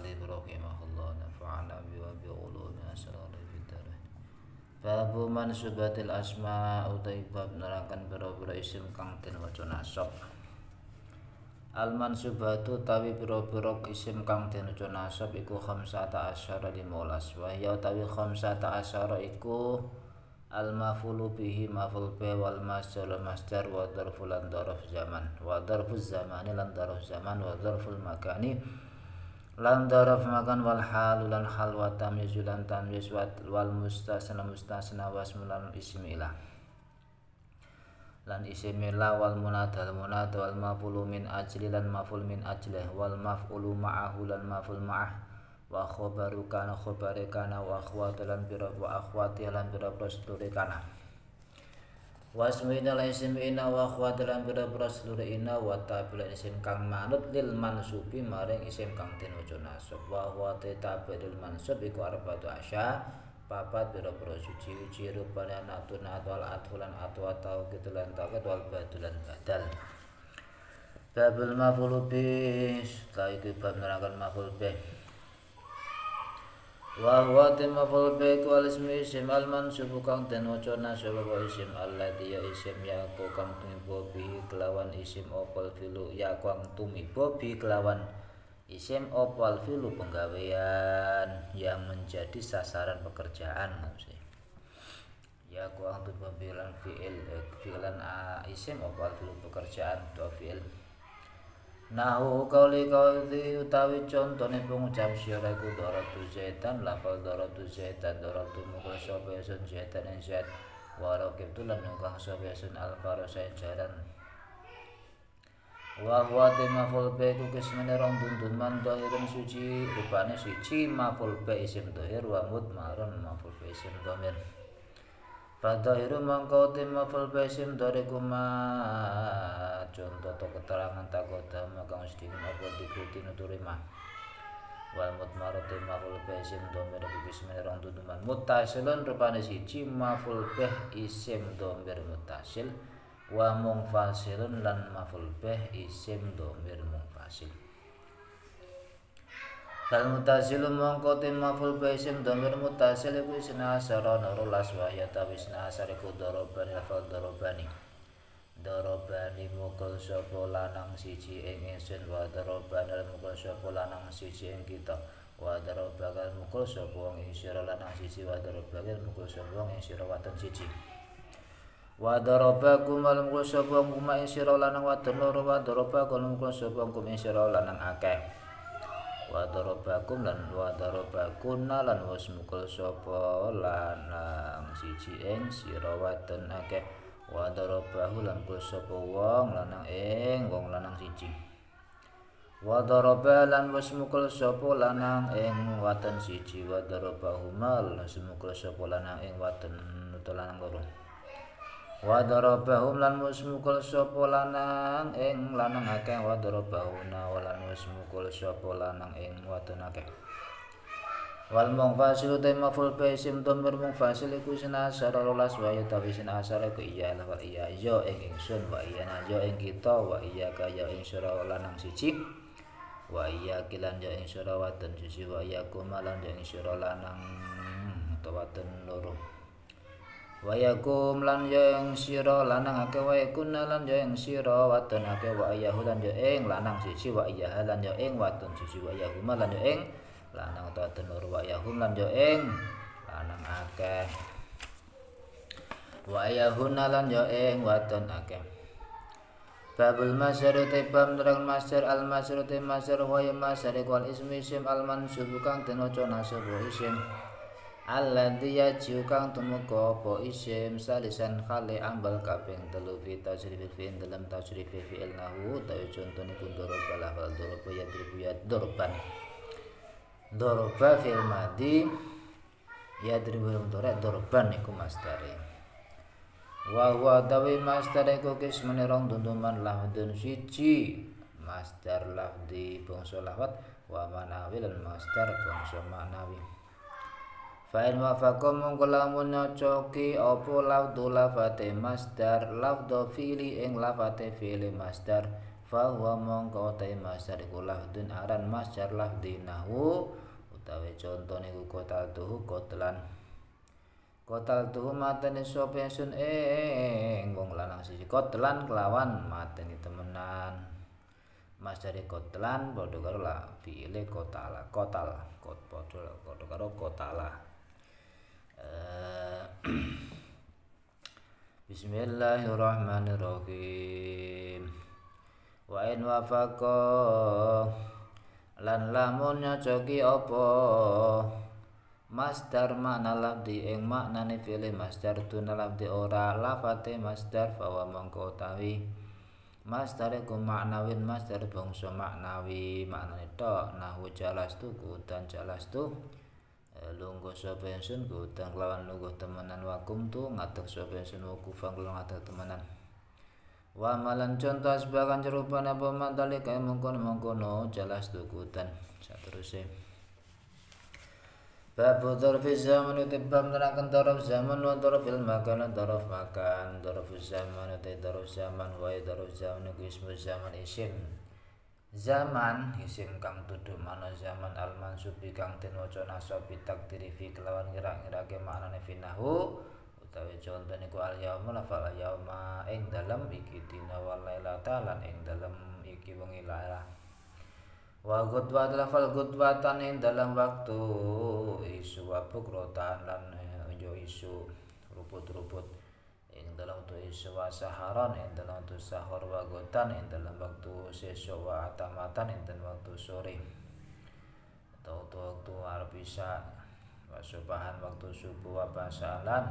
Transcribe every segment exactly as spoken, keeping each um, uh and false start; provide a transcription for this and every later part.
alif rahimahullah nafa'ana bi wa bi ulumi asrar fitr. Babu mansubatil asma utai bab nerangkan pira-pira isim kang den waca nasab. Al mansubatu tawi pira-pira isim kang den waca nasab iku khamsata asyara limolas wa ya tawi khamsata asyara iku al maf'ulu bihi maf'ul bi wal masdar masdar wa dzarful lan dzarf zaman wa dzarfuz zamani lan dzarf zaman wa dzarful makani lan dzarf makan wal hal lan hal wa tamyiz lan tamyiz wal mustasna mustasna wasmulan isim ilah lan isim ilah wal munadal munad wal maf'ulu min ajli lan maf'ul min ajlih wal maf'ulu ma'ahu lan maf'ul ma'ah wa khabaru kana khabare kana wa akhwatu lan bira wa akhwati lan bira sedulure kana wasmina lan isim ina wa akhwatu lan bira sedulure ina wa tabil isim kang manut lil mansubi maring isim kang den waca nasab wa wa tabil mansub iku arba'atu asya papat bira suci uci rupane anatun atwal athulan atwa tau kitulan taqat wal badulan badal. Babul maf'ul bi ta iku bab nerangkan maf'ul bi wa huwa maf'ul bi wal ismi isim al mansub kang den waca nasab wa isim alladhi ya isim ya kang tumiba bi kelawan isim opal filu ya kang tumiba bi kelawan isim opal filu penggawean yang menjadi sasaran pekerjaan maksudnya ya kang tumiba bilan fi'il fi'lan isim opal filu pekerjaan to fi'il. Nahu kauli kauli utawi contone pengucap sira iku daratu zaitan lafal daratu zaitan daratu mukul sapa sun zaitan ing zait wa raqibtu lan nungkang sapa sun al farasa jaran wa huwa maf'ul bi ku kismene rong dundun man dhahirun suci rupane siji maf'ul bi isim dhahir wa mudmarun maf'ul bi isim dhamir. Fadhahiru mangko tim maf'ul bi isim dhahir kuma contoh atau keterangan takoda maka sedikit apa dikuti nuturima wal mudmaru tim maf'ul bi isim dhamir bismillah rong tutuman muttasilun rupane siji maf'ul bi isim dhamir muttasil wa munfasilun lan maf'ul bi isim dhamir munfasil. Kal mutasilu mongko tim maf'ul bi isim dhamir muttasil iku isna asara narulas wa ya tawisna asar iku darabani lafal darabani darabani mukul sapa lanang siji ing ingsun wa darabana mukul sapa lanang siji ing kita wa darabakal mukul sapa wong ing sira lanang siji wa darabakal mukul sapa wong ing sira wadon siji wa darabakum al mukul sapa wong ing sira lanang wadon loro wa darabakal mukul sapa wong ing sira lanang akeh wa darabakum lan wa darabakunna lan was mukul sapa lanang siji ing sira wadon akeh wa darabahu lan mukul sapa wong lanang ing wong lanang siji wa daraba lan was mukul sapa lanang ing wadon siji wa darabahuma lan mukul sapa lanang ing wadon utawa lanang loro wa darabahum lan musmukul sapa lanang ing lanang akeh wa darabahuna lan musmukul sapa lanang ing wadon akeh. Wal munfasil ta maf'ul bi isim dhamir munfasil iku sinasar rolas wa ya tawi sinasar iku iya la iya yo ing ingsun wa iya na yo ing kita wa iya kaya ing sira lanang siji wa iya kilan yo ing sira wadon siji wa iya kumalan yo ing sira lanang utawa wadon loro wa yakum lan yang sira lanang akeh wa yakun lan yang sira wadon akeh wa ayahu lan yang lanang siji wa ayaha lan yang wadon siji wa yahum lan yang lanang wadon loro wa yahum lan yang lanang akeh wa ayahun lan yang wadon akeh. Babul masdar tibam nerang masdar al masdar te masdar wa ya masdar wal ismi isim al mansub kang den waca nasab isim alladzi yaju kang tumeka apa isim salisan khali ambal kaping telu fi tasrif fi'il dalam tasrif fi'il nahu tayu contone ku daraba lafal daraba ya dribuyat dorban daraba fil madi ya dribul mudhari dorban iku masdare wa huwa dawi masdar iku kismene rong dunduman lafdun siji masdar lafdi bangsa lafat wa manawi lan masdar bangsa manawi. Fa'in wafakum mongko lamun nyocoki apa lafdhu lafate masdar lafdhu fi'li ing lafate fi'li masdar fa huwa mongko te masdar iku lafdun aran masdar lafdi nahwu utawi contone iku kotal tuhu kotlan kotal tuhu mateni sapa sun ing wong lanang siji kotlan kelawan mateni temenan masdar kotlan padha karo la fiile kotala kotal kot padha padha karo kotala. Bismillahirrahmanirrahim. Wa in wafaqa lan lamun nyocoki apa masdar makna lafdi ing maknane fi'il masdar tuna lafdi ora lafate masdar fawa mongko utawi masdar iku maknawin masdar bangsa maknawi maknane tok nahwu jalastu kudan jalastu lungguh sapa ingsun kudan kelawan lungguh temenan wakum tu ngadeg sapa ingsun wakufang kelawan ngadeg temenan wa malan contoh sebagian jerupane apa mantali kaya mengkono-mengkono jalastu kudan saterusé bab dzarfi zaman utibam nerangkan dzarf zaman wa dzarfil makan dzarf makan dzarf zaman uti dzarf zaman wa dzarf zaman iku ismu zaman isim zaman isim kang tuduh mana zaman al mansubi kang den waca nasab bitakdiri fi kelawan ngira-ngirake maknane finahu utawi contoh niku al yauma lafal yauma ing dalem iki dina wal lailata lan ing dalem iki wengi laila wa gudwat lafal gudwatan ing dalam waktu isu wabuk rotan lan yo isu ruput-ruput ing dalam waktu isu wasaharon ing dalam waktu sahur wa gotan ing dalam waktu sesuk wa atamatan ing dalam waktu sore atau waktu arep isya wa subahan waktu subuh wa basalan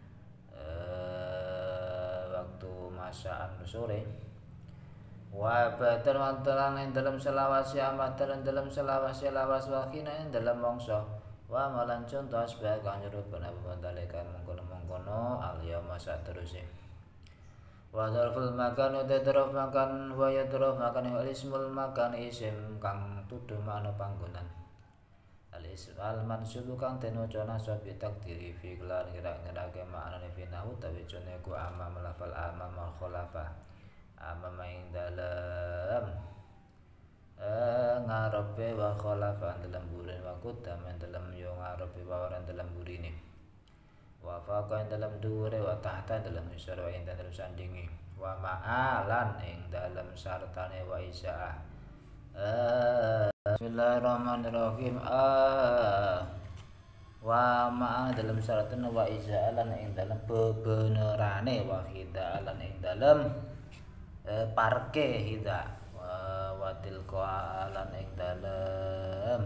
eh, waktu masaan sore wa badan wantalan ing dalam selawasi amatan ing dalam selawasi lawas wakina ing dalam mangsa wa malan contoh asbah kang nyerupana pemantalikan mengkono-mengkono al yauma saterusé wa dzarful makan uta dzarf makan wa ya dzarf makan wal ismul makan isim kang tuduh makna panggonan al ism al mansub kang den waca nasab takdiri fi kelan kira-kirake maknane finahu tawi jone ku amam lafal amam khalafa amam ing dalem eh ngarepe wa khalafa dalam burin wa kudam dalam yo ngarepe wa ora dalam burine wa faqa dalam dhuwure wa tahta dalam isar wa ing dalam sandingi wa ma'alan ing dalam sartane wa isaa eh bismillahirrahmanirrahim ah wa ma'a dalam sartane wa isaa lan ing dalam bebenerane wa hidalan ing dalam eh, parke hida watil qa'alan ing dalem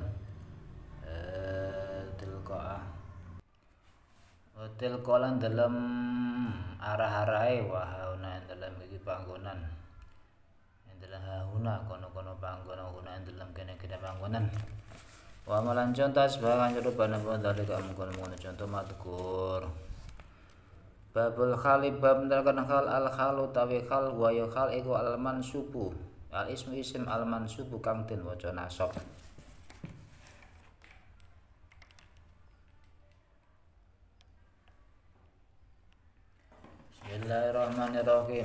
eh tilqa watil qa'alan dalem arah-arahe wa hauna ing dalem iki panggonan ing dalem hauna kono-kono panggonan hauna ing dalem kene-kene panggonan wa malan contoh sebagian rupane dalem kono-kono contoh madkur babul khali bab nerangkan hal al khalu tawi khal wa ya khal iku al mansubu al ismu isim al mansubu kang den waca nasab Bismillahirrahmanirrahim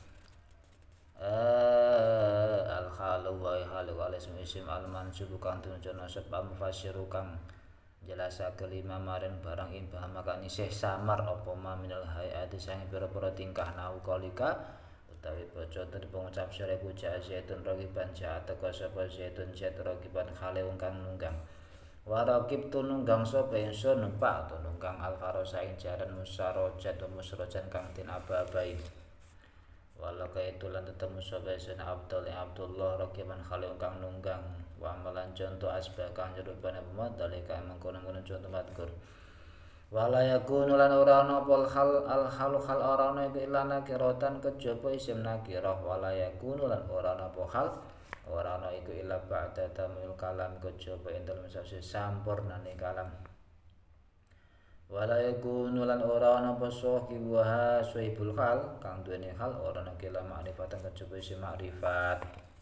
eh al khalu wa ya khal al ismu isim al mansubu kang den waca nasab mufassiru kang jelasa kelima marin barang in bahama kan isih samar apa ma minal hayati sang pira-pira tingkah nau kalika utawi baca dari pengucap sire puja zaitun ragiban ja teka sapa zaitun zat ragiban khale wong kang nunggang wa raqib tu nunggang sapa ingsun numpak tu nunggang al farosa ing jaran musarojat wa musrojan kang tin aba-abai wala kaitu lan tetemu sapa ingsun Abdul Abdullah ragiban khale wong kang nunggang wa amalan contoh asbah kang nyerupane pemadhalika mengkono-kono contoh madkur wala yakunu lan ora ana pol hal al halu hal ora ana iku illa nakiratan kejaba isim nakirah wala yakunu lan ora ana apa hal ora ana iku illa ba'da tamil kalam kejaba entel mesase sampurnane kalam wala yakunu lan ora ana apa sahibuha sahibul hal kang duweni hal ora ana kila makrifatan kejaba isim makrifat.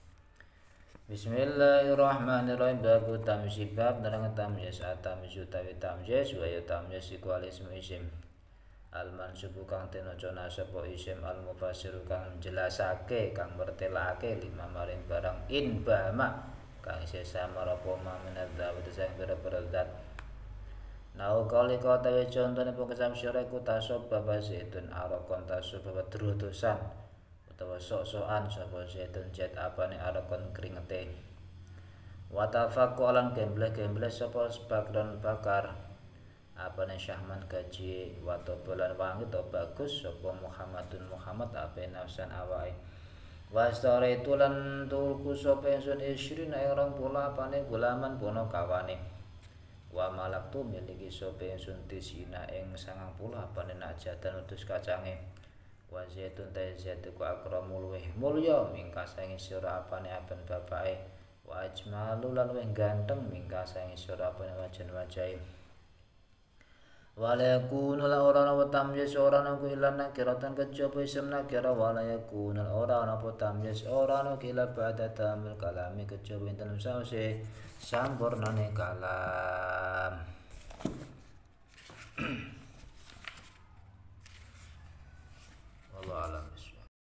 Bismillahirrahmanirrahim babu tamyiz bab nerang tamyiz atamyiz utawi tamyiz wa ya tamyiz iku al ismu isim al mansubu kang den aca sapa isim al mufassiru kang jelasake kang mertelake lima maring barang in bama kang isih samar apa ma menadza sing pira-pira zat. Nau kali kota we contone pokesam syara iku tasab baba zaitun arakon tasab baba drudosan utawa sok-sokan sapa zaitun jet apane arakon kringete. Wa tafaqu lan gembleh-gembleh sapa sebagian bakar apane syahman gaji wa tobolan wangi to bagus sapa Muhammadun Muhammad ape nafsan awake. Wa itu lan tulku sapa ingsun isrina ing rong puluh apane gulaman pono kawane. Wa malaktu miliki sapa ingsun tisina ing sangang puluh apane najadan udus kacange. Wa zaitun ta zaitun ku akramul luweh mulya mingka saing sira apane aben bapake. Wa ajmalu lan luweh ganteng mingka saing sira apane wajan wajahe. Wala yakunu la ora ana tamyiz ora ana ku ilan nakiratan kejaba isem nakira wala yakunu ora ana tamyiz ora ana kila ba'da tamil kalami kejaba ing dalem sause sampurnane kalam.